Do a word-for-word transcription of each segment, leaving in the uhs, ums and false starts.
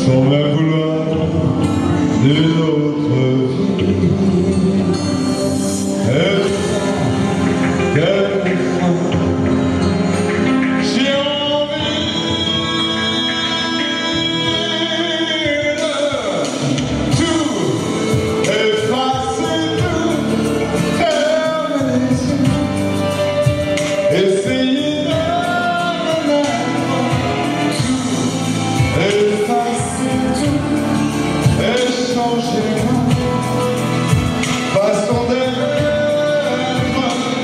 sans même vouloir d'une autre vie. Et quelquefois j'ai envie de tout effacer, tout fermer les yeux, essayer de effacer tout, échanger ma façon d'être,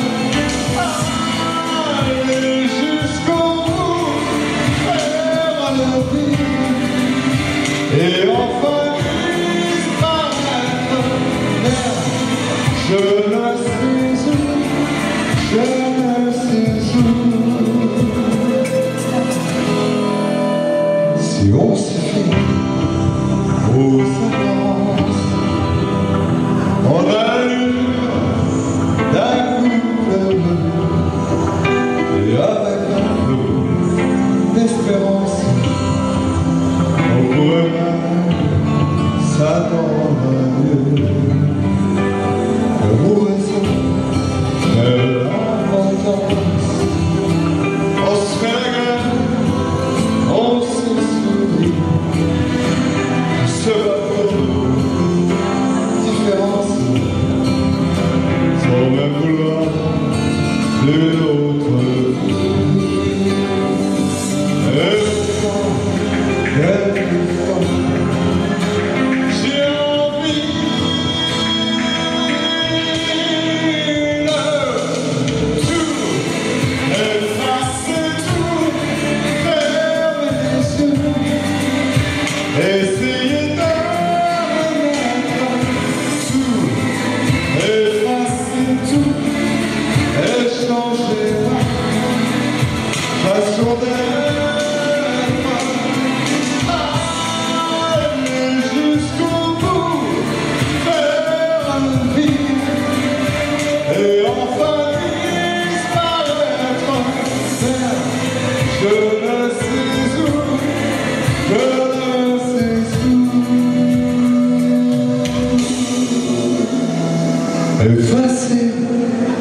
aller jusqu'au bout, faire la vie et enfin disparaître. Je ne sais où, je ne sais où. Si on se fait aux apparences, en allure d'un couple et avec un peu d'espérance, on pourrait même s'attendre à mieux. Le raison de l'importance, on se fait la gueule, on se sourit, se bat pour différence, sans même vouloir d'une autre vie. Et pourtant, quelquefois, j'ai envie de tout effacer, tout fermer les yeux, essayer de remettre tout, effacer tout, échanger ma façon d'être, aller jusqu'au bout, faire la vie et enfin disparaître. Je ne sais où, je ne sais où. Effacer